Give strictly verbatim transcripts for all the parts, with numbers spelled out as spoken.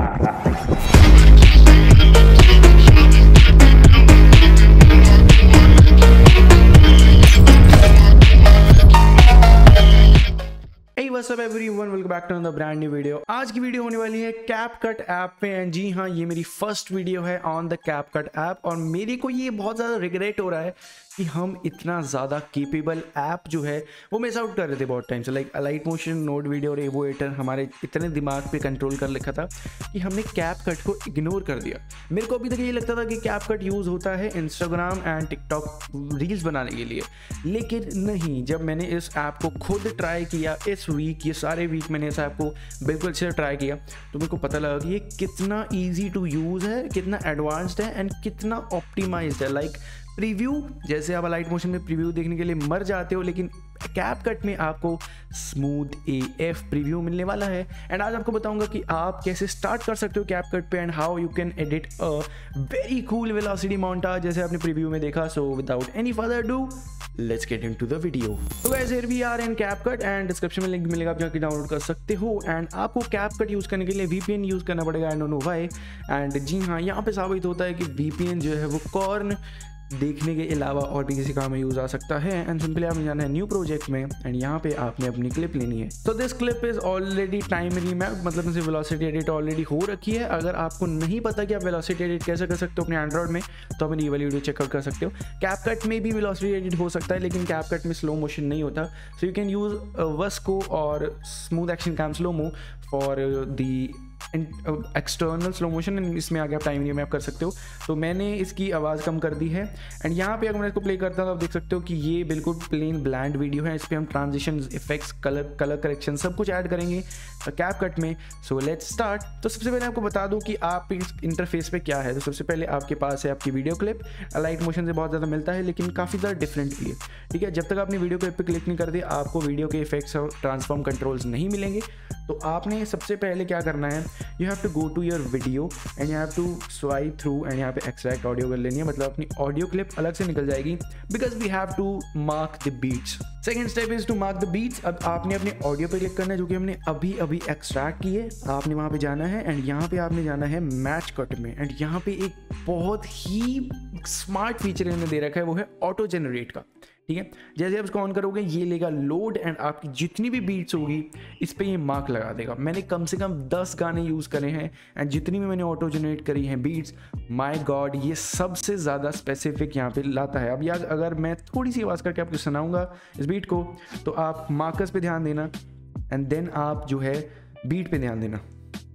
What's up everyone, welcome back to another brand new video. आज की video होने वाली है कैपकट ऐप पे। एंड जी हाँ, ये मेरी फर्स्ट वीडियो है ऑन द कैपकट ऐप और मेरे को ये बहुत ज़्यादा रिग्रेट हो रहा है कि हम इतना ज़्यादा केपेबल ऐप जो है वो मिस आउट कर रहे थे बहुत टाइम से। Like light motion, node video और एवो एडिटर हमारे इतने दिमाग पे कंट्रोल कर रखा था कि हमने कैपकट को इग्नोर कर दिया। मेरे को अभी तक ये लगता था कि कैपकट यूज़ होता है इंस्टाग्राम एंड टिकटॉक रील्स बनाने के लिए, लेकिन नहीं। जब मैंने इस ऐप को खुद ट्राई किया इस वीक, ये सारे वीक मैंने इस ऐप को बिल्कुल अच्छे से ट्राई किया, तो मेरे को पता लगा कि ये कितना ईजी टू यूज़ है, कितना एडवांस्ड है एंड कितना ऑप्टिमाइज्ड है। लाइक प्रीव्यू, जैसे आप लाइट मोशन में प्रीव्यू देखने के लिए मर जाते हो, लेकिन कैपकट में आपको स्मूथ ए एफ प्रीव्यू मिलने वाला है। एंड आज आपको बताऊंगा कि आप कैसे स्टार्ट कर सकते हो कैपकट पे and how you can edit a very cool velocity montage जैसे आपने प्रीव्यू में देखा। So without any further do, let's get into the video. तो guys, here we are in CapCut and description में लिंक मिलेगा, आप जाके डाउनलोड कर सकते हो। एंड आपको कैपकट यूज़ करने के लिए वीपीएन यूज़ करना पड़ेगा, I don't know why. And जी हाँ, यहाँ पे साबित होता है कि वीपीएन जो है वो कॉर्न देखने के अलावा और भी किसी काम में यूज़ आ सकता है। एंड सिंपली आपने जाना है न्यू प्रोजेक्ट में एंड यहाँ पे आपने अपनी क्लिप लेनी है। तो this clip is already time remap, मतलब इनसे वेलोसिटी एडिट ऑलरेडी हो रखी है। अगर आपको नहीं पता कि आप वेलोसिटी एडिट कैसे कर सकते हो अपने एंड्रॉइड में, तो आप ये वाली वीडियो चेकआउट कर सकते हो। कैपकट में भी वेलोसिटी एडिट हो सकता है, लेकिन कैपकट में स्लो मोशन नहीं होता। सो यू कैन यूज वस्को और smooth action cam slow mo for the external slow motion. इसमें आगे आप टाइम रीमैप कर सकते हो। तो मैंने इसकी आवाज़ कम कर दी है एंड यहाँ पे अगर मैं इसको प्ले करता हूँ तो आप देख सकते हो कि ये बिल्कुल प्लेन ब्लैंड वीडियो है। इस पर हम transition, effects, colour colour correction सब कुछ ऐड करेंगे कैपकट में। So let's start. तो सबसे पहले आपको बता दूँ कि आप इस इंटरफेस पे क्या है। तो सबसे पहले आपके पास है आपकी वीडियो क्लिप। लाइट मोशन से बहुत ज़्यादा मिलता है, लेकिन काफ़ी ज़्यादा डिफरेंट भी है। ठीक है, जब तक आपने वीडियो क्लिप पर क्लिक नहीं कर दी, आपको वीडियो के इफेक्ट्स और ट्रांसफॉर्म कंट्रोल्स नहीं मिलेंगे। तो आपने सबसे पहले क्या करना है, you have to go to your video and you have to swipe through and यहाँ पे एक्सट्रैक्ट ऑडियो कर लेनी है, मतलब अपनी ऑडियो क्लिप अलग से निकल जाएगी, because we have to mark the beats. Second step is to mark the beats. अब आपने अपने ऑडियो पे क्लिक करना है, जो कि हमने अभी अभी एक्सट्रैक्ट की है। आपने वहाँ पे जाना है एंड यहाँ पे आपने जाना है मैच कट में। एंड यहाँ पे एक बहुत ही स्मार्ट फीचर इन्होंने दे रखा है, वो है ऑटो जनरेट का। ठीक है, जैसे आप इसको ऑन करोगे ये लेगा लोड एंड आपकी जितनी भी बीट्स होगी इस पे ये मार्क लगा देगा। मैंने कम से कम दस गाने यूज़ करे हैं एंड जितनी भी मैंने ऑटो जनरेट करी हैं बीट्स, माय गॉड, ये सबसे ज़्यादा स्पेसिफिक यहाँ पे लाता है। अब यार, अगर मैं थोड़ी सी आवाज़ करके आपको सुनाऊंगा इस बीट को, तो आप मार्कर्स पे ध्यान देना एंड देन आप जो है बीट पे ध्यान देना।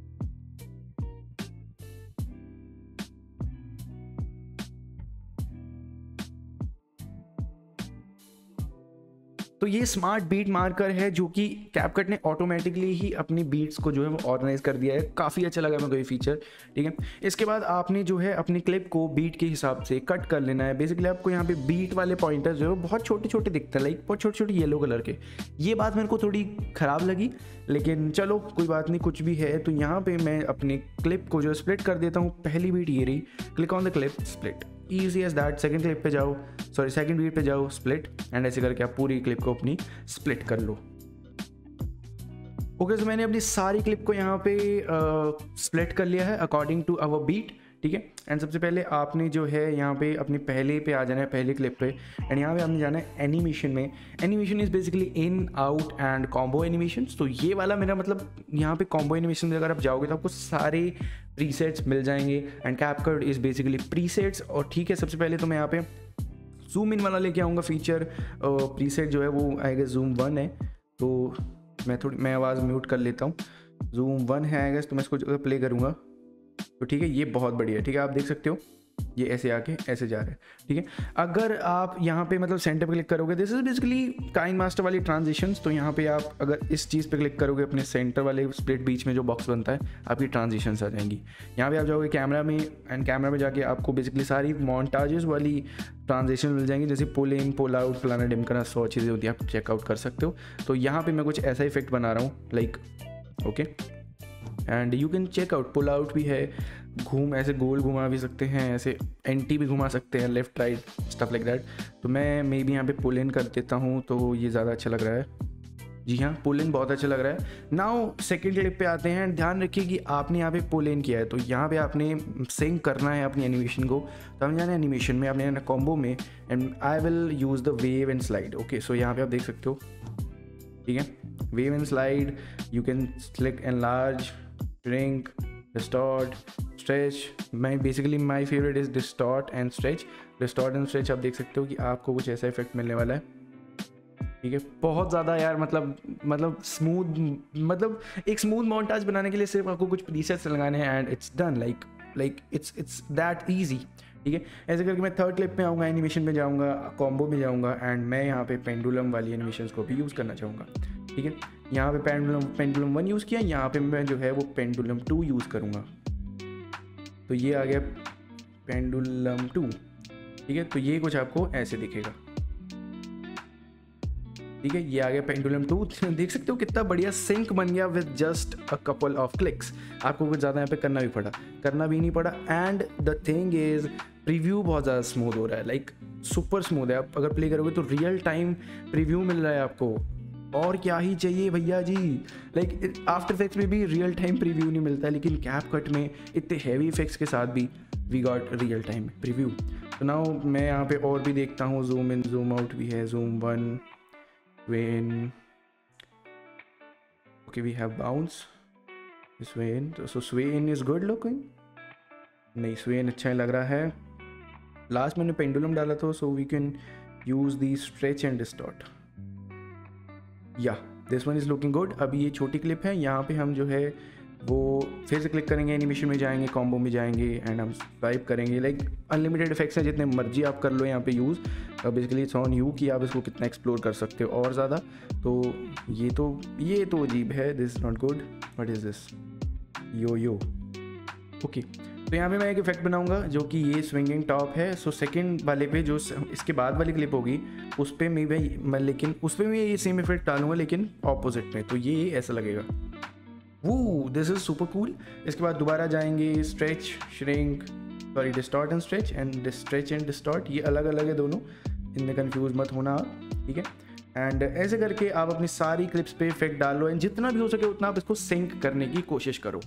तो ये स्मार्ट बीट मार्कर है जो कि कैपकट ने ऑटोमेटिकली ही अपनी बीट्स को जो है वो ऑर्गेनाइज कर दिया है। काफ़ी अच्छा लगा मेरे को ये फीचर। ठीक है, इसके बाद आपने जो है अपनी क्लिप को बीट के हिसाब से कट कर लेना है। बेसिकली आपको यहाँ पे बीट वाले पॉइंटर्स जो है वो बहुत छोटे छोटे दिखते हैं, लाइक बहुत छोटे छोटे येलो कलर के। ये बात मेरे को थोड़ी ख़राब लगी, लेकिन चलो कोई बात नहीं, कुछ भी है। तो यहाँ पर मैं अपनी क्लिप को जो स्प्लिट कर देता हूँ। पहली बीट ये रही, click on the clip, split, easy as that. Second clip पे जाओ, सॉरी सेकंड बीट पे जाओ, स्प्लिट, एंड ऐसे करके आप पूरी क्लिप को अपनी स्प्लिट कर लो। ओके, तो मैंने अपनी सारी क्लिप को यहाँ पे स्प्लिट कर लिया है अकॉर्डिंग टू अवर बीट। ठीक है, एंड सबसे पहले आपने जो है यहाँ पे अपने पहले पे आ जाना है, पहले क्लिप पे, एंड यहाँ पे आपने जाना है एनिमेशन में। Animation is basically in, out and combo animation. तो ये वाला मेरा मतलब यहाँ पे कॉम्बो एनिमेशन में अगर आप जाओगे तो आपको सारे प्रीसेट्स मिल जाएंगे and CapCut is basically presets. और ठीक है, सबसे पहले तो मैं यहाँ पे जूम इन वाला लेके आऊँगा फीचर। प्रीसेट जो है वो आएगा जूम वन है, तो मैं थोड़ी मैं आवाज़ म्यूट कर लेता हूँ। जूम वन है आएगा, तो मैं इसको प्ले करूँगा। तो ठीक है, ये बहुत बढ़िया है। ठीक है, आप देख सकते हो ये ऐसे आके ऐसे जा रहे हैं। ठीक है, अगर आप यहाँ पे मतलब सेंटर पे क्लिक करोगे, this is basically KineMaster वाली ट्रांजिशंस। तो यहाँ पे आप अगर इस चीज़ पे क्लिक करोगे, अपने सेंटर वाले स्प्लिट बीच में जो बॉक्स बनता है, आपकी ट्रांजिशंस आ जाएंगी। यहाँ पे आप जाओगे कैमरा में एंड कैमरा में जाके आपको बेसिकली सारी मोन्टाजेस वाली ट्रांजिशन मिल जाएंगी, जैसे पुल इन, पुल आउट, फलाना डिमकना, सौ चीज़ें होती है, आप चेकआउट कर सकते हो। तो यहाँ पर मैं कुछ ऐसा इफेक्ट बना रहा हूँ, like okay, and you can check out. Pull out भी है, घूम ऐसे गोल घुमा भी सकते हैं, ऐसे एंटी भी घुमा सकते हैं, left right stuff like that. तो मैं मे बी यहाँ पे पुल इन कर देता हूँ, तो ये ज़्यादा अच्छा लग रहा है। जी हाँ, पुल इन बहुत अच्छा लग रहा है। नाउ सेकेंड क्लिप पे आते हैं। ध्यान रखिए कि आपने यहाँ पे पुल इन किया है तो यहाँ पे आपने सिंक करना है अपनी एनिमेशन को। तो हम जाना एनिमेशन में, आपने जाना कॉम्बो में, and I will use the wave and slide. Okay, so यहाँ पे आप देख सकते हो, ठीक है, wave and slide, you can select enlarge, shrink, distort, stretch. मैं basically my favourite is distort and stretch. Distort and stretch आप देख सकते हो कि आपको कुछ ऐसा इफेक्ट मिलने वाला है, ठीक है। बहुत ज़्यादा यार मतलब मतलब स्मूथ, मतलब एक स्मूथ मोन्टाज बनाने के लिए सिर्फ आपको कुछ प्रीसेट्स लगाने हैं and it's done, like like it's it's that easy, ठीक है। ऐसे करके मैं थर्ड क्लिप में आऊँगा, एनिमेशन में जाऊँगा, कॉम्बो में जाऊँगा, एंड मैं यहाँ पे पेंडुलम वाली एनिमेशन को भी यूज़ करना चाहूँगा, ठीक है। यहाँ पे पेंडुलम पेंडुलम वन यूज़ किया, यहाँ पे मैं जो है वो पेंडुलम टू यूज़ करूँगा। तो ये आ गया पेंडुलम टू, ठीक है। तो ये कुछ आपको ऐसे दिखेगा, ठीक है। ये आ गया पेंडुलम टू। देख सकते हो कितना बढ़िया सिंक बन गया with just a couple of clicks. आपको कुछ ज़्यादा यहाँ पे करना भी पड़ा करना भी नहीं पड़ा and the thing is preview बहुत ज़्यादा स्मूथ हो रहा है, लाइक सुपर स्मूथ है। आप अगर प्ले करोगे तो रियल टाइम प्रीव्यू मिल रहा है आपको, और क्या ही चाहिए भैया जी। लाइक आफ्टर इफेक्ट्स में भी रियल टाइम प्रीव्यू नहीं मिलता है, लेकिन कैपकट में इतने हैवी इफेक्ट्स के साथ भी we got real time preview. तो नाउ मैं यहाँ पे और भी देखता हूँ, जूम इन जूम आउट भी है, zoom one, sway in, okay we have bounce, sway in, so sway in is good looking, नहीं sway in अच्छा लग रहा है। लास्ट मैंने पेंडुलम डाला था, so we can use the stretch and distort, yeah this one is looking good। अभी ये छोटी क्लिप है, यहाँ पे हम जो है वो फिर से क्लिक करेंगे, एनिमेशन में जाएंगे, कॉम्बो में जाएंगे एंड हम स्वाइप करेंगे। लाइक अनलिमिटेड इफेक्ट्स हैं, जितने मर्जी आप कर लो यहाँ पे use. Basically it's on you कि आप इसको कितना एक्सप्लोर कर सकते हो और ज़्यादा। तो ये तो ये तो अजीब है, this is not good, what is this, yo yo, okay. तो यहाँ पे मैं एक इफेक्ट बनाऊंगा जो कि ये स्विंगिंग टॉप है। सो सेकंड वाले पे जो इसके बाद वाली क्लिप होगी उस पर मैं भाई मैं लेकिन उस पर मैं ये सेम इफेक्ट डालूंगा लेकिन ऑपोजिट में, तो ये ऐसा लगेगा, वो दिस इज सुपर कूल। इसके बाद दोबारा जाएंगे, stretch, shrink, sorry distort and stretch, and stretch and distort, ये अलग अलग है दोनों, इनमें कंफ्यूज मत होना आप, ठीक है। एंड ऐसे करके आप अपनी सारी क्लिप्स पे इफेक्ट डालो एंड जितना भी हो सके उतना आप इसको सिंक करने की कोशिश करो।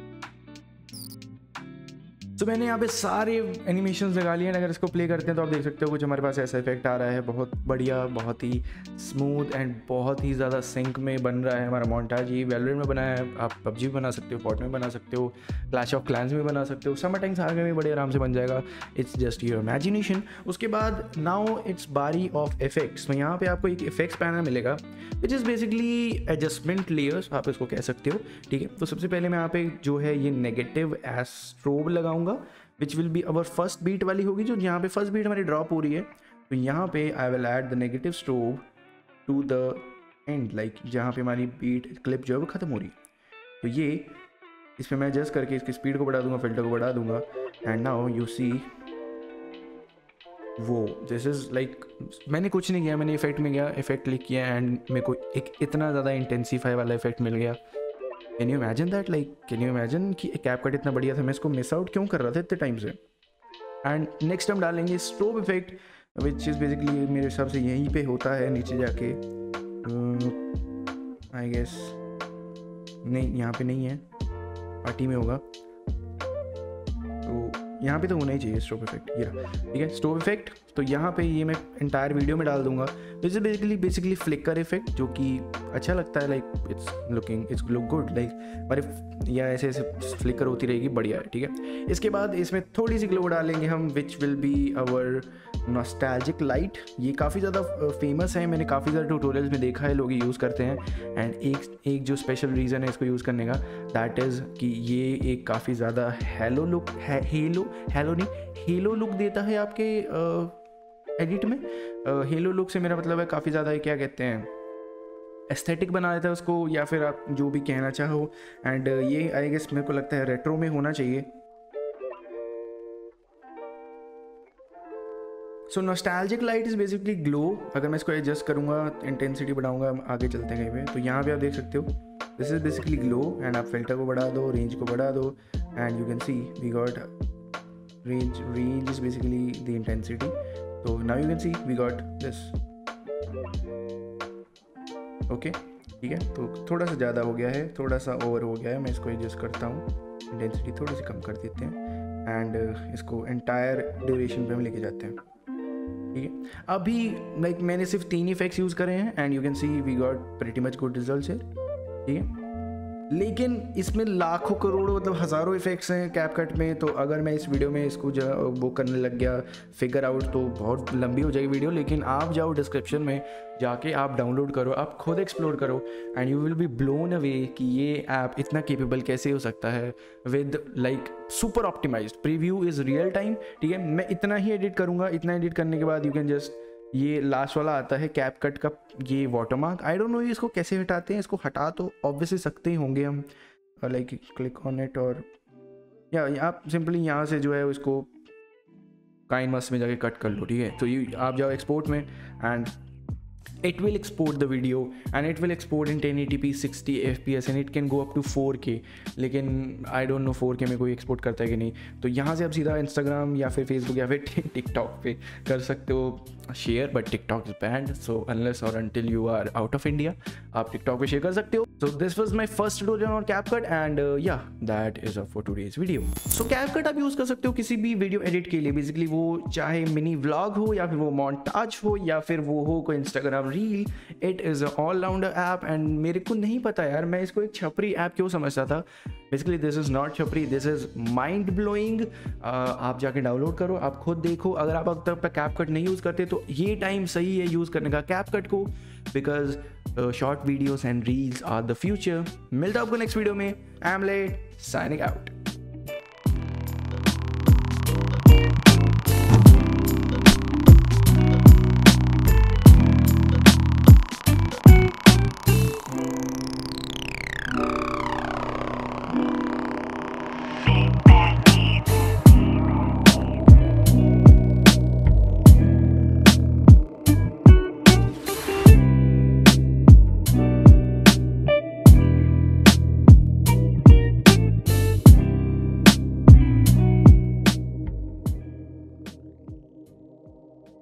तो मैंने यहाँ पे सारे एनिमेशंस लगा लिए हैं। अगर इसको प्ले करते हैं तो आप देख सकते हो कुछ हमारे पास ऐसा इफेक्ट आ रहा है, बहुत बढ़िया, बहुत ही स्मूथ एंड बहुत ही ज़्यादा सिंक में बन रहा है हमारा मोन्टाज। ये वेलोरेंट में बनाया है, आप पबजी में बना सकते हो, फोर्टनाइट में बना सकते हो, क्लैश ऑफ क्लैंस में बना सकते हो, समर टाइम सागा में बड़े आराम से बन जाएगा। It's just your imagination. उसके बाद नाउ इट्स बारी ऑफ इफेक्ट्स। तो यहाँ पे आपको एक इफेक्ट्स पैनल मिलेगा which is basically adjustment layers, आप इसको कह सकते हो, ठीक है। तो सबसे पहले मैं यहाँ पे जो है ये नेगेटिव एस्ट्रोब लगाऊंगा, which will be our first beat वाली होगी, जो यहाँ पे फर्स्ट बीट हमारी ड्रॉप हो रही है। तो यहाँ पे I will add the negative strobe to the end, like जहाँ पे हमारी बीट क्लिप जो है वो खत्म हो रही है। तो ये इस पर मैं एडजस्ट करके इसकी स्पीड को बढ़ा दूंगा, फिल्टर को बढ़ा दूंगा, एंड नाउ यू सी वो दिस इज़ लाइक मैंने कुछ नहीं किया, मैंने इफेक्ट में गया, इफेक्ट क्लिक किया एंड मेरे को एक इतना ज़्यादा इंटेंसीफाई वाला इफेक्ट मिल गया। Can you imagine that, like can you imagine कि कैपकट इतना बढ़िया था, मैं इसको मिस आउट क्यों कर रहा था इतने टाइम से। एंड नेक्स्ट हम डालेंगे strobe effect which is basically मेरे हिसाब से यहीं पे होता है नीचे जाके, आई गेस नहीं यहाँ पे नहीं है, पार्टी में होगा, तो यहाँ पे तो होना ही चाहिए स्ट्रोब इफेक्ट, या ठीक है स्ट्रोब इफेक्ट। तो यहाँ पे ये मैं इंटायर वीडियो में डाल दूंगा। This is basically basically flicker effect, जो कि अच्छा लगता है, like it's looking it's look good, like हमारे या ऐसे ऐसे फ्लिकर होती रहेगी, बढ़िया है, ठीक है। इसके बाद इसमें थोड़ी सी ग्लो डालेंगे हम, which will be our nostalgic light. ये काफ़ी ज़्यादा फेमस है, मैंने काफ़ी ज़्यादा ट्यूटोरियल्स में देखा है, लोग यूज़ करते हैं। एंड एक एक जो स्पेशल रीज़न है इसको यूज़ करने का, दैट इज़ कि ये एक काफ़ी ज़्यादा हेलो लुक है, हेलो हेलो नहीं हेलो लुक देता है आपके एडिट में। हेलो लुक से मेरा मतलब है काफ़ी ज़्यादा क्या कहते हैं, एस्थेटिक बना देता है उसको, या फिर आप जो भी कहना चाहो। एंड ये आई गेस मेरे को लगता है रेट्रो में होना चाहिए। So nostalgic light is basically glow. अगर मैं इसको एडजस्ट करूँगा, इंटेंसिटी बढ़ाऊंगा, आगे चलते हैं कहीं पे, तो यहाँ पे आप देख सकते हो this is basically glow. And आप फिल्टर को बढ़ा दो, रेंज को बढ़ा दो, and you can see we got range range is basically the intensity. तो now you can see we got this, okay. ठीक है, तो थोड़ा सा ज़्यादा हो गया है, थोड़ा सा ओवर हो गया है, मैं इसको एडजस्ट करता हूँ, इंटेंसिटी थोड़ी सी कम कर देते हैं एंड इसको एंटायर ड्यूरेशन पे हम लेके जाते हैं। ठीक है, अभी लाइक मैंने सिर्फ तीन इफेक्ट्स यूज़ करे हैं and you can see we got pretty much good results है। ठीक है, लेकिन इसमें लाखों करोड़ों मतलब हज़ारों इफेक्ट्स हैं कैपकट में, तो अगर मैं इस वीडियो में इसको जो वो करने लग गया फिगर आउट तो बहुत लंबी हो जाएगी वीडियो। लेकिन आप जाओ डिस्क्रिप्शन में जाके आप डाउनलोड करो, आप खुद एक्सप्लोर करो and you will be blown away कि ये ऐप इतना केपेबल कैसे हो सकता है with like super optimised preview is real time. ठीक है, मैं इतना ही एडिट करूँगा, इतना एडिट करने के बाद यू कैन जस्ट ये लास्ट वाला आता है कैपकट का ये वाटरमार्क, आई डोंट नो ये इसको कैसे हटाते हैं। इसको हटा तो ऑब्वियसली सकते ही होंगे हम, लाइक क्लिक ऑन इट और या आप सिंपली यहाँ से जो है उसको काइन मस्ट में जाके कट कर लो। ठीक है, तो ये आप जाओ एक्सपोर्ट में and it will export the video and it will export in ten eighty p sixty F P S and it can go up to four K, लेकिन I don't know four K में कोई export करता है कि नहीं। तो यहाँ से आप सीधा इंस्टाग्राम या फिर फेसबुक या फिर टिकटॉक पे कर सकते हो share, but TikTok is banned, so unless और until you are out of India आप टिकटॉक पे शेयर कर सकते हो। So this was my first tutorial on CapCut and yeah that is a for today's video. So CapCut आप use कर सकते हो किसी भी वीडियो एडिट के लिए, बेसिकली वो चाहे मिनी व्लॉग हो या फिर वो मोन्टाज हो या फिर वो हो कोई Instagram reel, it is a all rounder app. And मेरे को नहीं पता यार मैं इसको एक छपरी ऐप क्यों समझता था। बेसिकली दिस इज़ नॉट छपरी, दिस इज़ माइंड ब्लोइंग। आप जाके डाउनलोड करो, आप खुद देखो। अगर आप अब तक कैपकट नहीं यूज़ करते तो ये टाइम सही है यूज़ करने का कैपकट को, because short videos and reels are the future. मिलता हूँ आपको नेक्स्ट वीडियो में। I am late signing out.